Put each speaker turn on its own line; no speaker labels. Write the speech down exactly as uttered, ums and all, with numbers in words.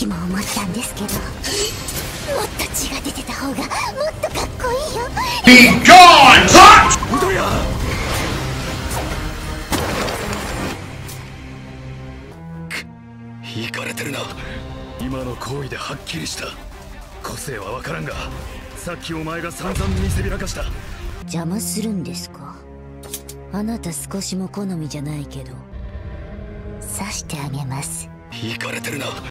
ちも思ったんですけど、もっと血が出てた方がもっとかっこいいよ。
Be gone! Touch!
うどやく引かれてるな。今の行為ではっきりした。個性は分からんが、さっきお前が散々見せびらかした。
邪魔するんですか？あなた少しも好みじゃないけど刺してあげます。
引かれてるな。